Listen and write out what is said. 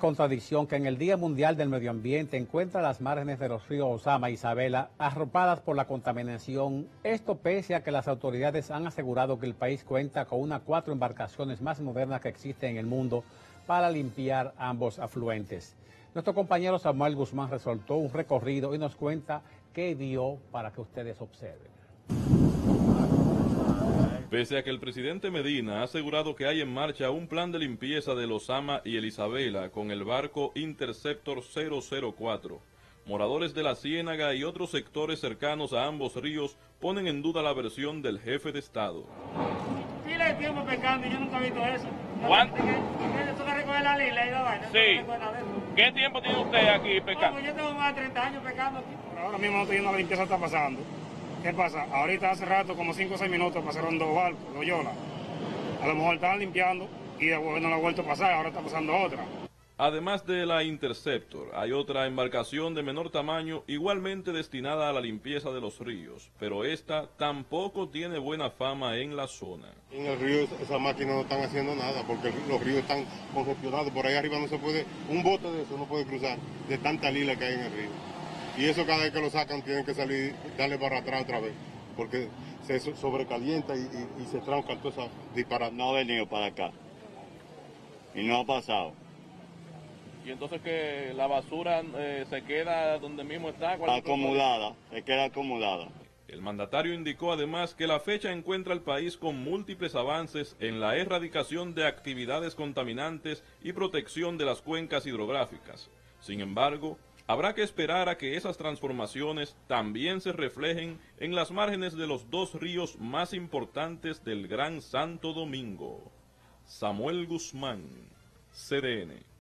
contradicción que en el Día Mundial del Medio Ambiente encuentra las márgenes de los ríos Osama e Isabela arropadas por la contaminación. Esto pese a que las autoridades han asegurado que el país cuenta con una 4 embarcaciones más modernas que existen en el mundo para limpiar ambos afluentes. Nuestro compañero Samuel Guzmán resoltó un recorrido y nos cuenta qué vio para que ustedes observen. Pese a que el presidente Medina ha asegurado que hay en marcha un plan de limpieza del Osama y el Isabela con el barco Interceptor 004, moradores de la Ciénaga y otros sectores cercanos a ambos ríos ponen en duda la versión del jefe de Estado. Pila de tiempo pescando y yo nunca he visto eso. ¿Cuánto? Eso que recoge la lila y la vaina. Sí. ¿Qué tiempo tiene usted aquí pescando? Yo tengo más de 30 años pescando aquí. Pero ahora mismo no estoy viendo la limpieza está pasando. ¿Qué pasa? Ahorita hace rato, como 5 o 6 minutos, pasaron 2 barcos, 2 yolas. A lo mejor estaban limpiando y después no la ha vuelto a pasar, ahora está pasando otra. Además de la Interceptor, hay otra embarcación de menor tamaño igualmente destinada a la limpieza de los ríos, pero esta tampoco tiene buena fama en la zona. En el río esas máquinas no están haciendo nada porque los ríos están congestionados, por ahí arriba no se puede, un bote de eso no puede cruzar de tanta lila que hay en el río. Y eso cada vez que lo sacan tienen que salir, darle para atrás otra vez, porque se sobrecalienta y se trancan todas esas disparates. No ha venido para acá y no ha pasado. Y entonces que la basura se queda donde mismo está. Acumulada, se queda acumulada. El mandatario indicó además que la fecha encuentra al país con múltiples avances en la erradicación de actividades contaminantes y protección de las cuencas hidrográficas. Sin embargo, habrá que esperar a que esas transformaciones también se reflejen en las márgenes de los 2 ríos más importantes del Gran Santo Domingo. Samuel Guzmán, CDN.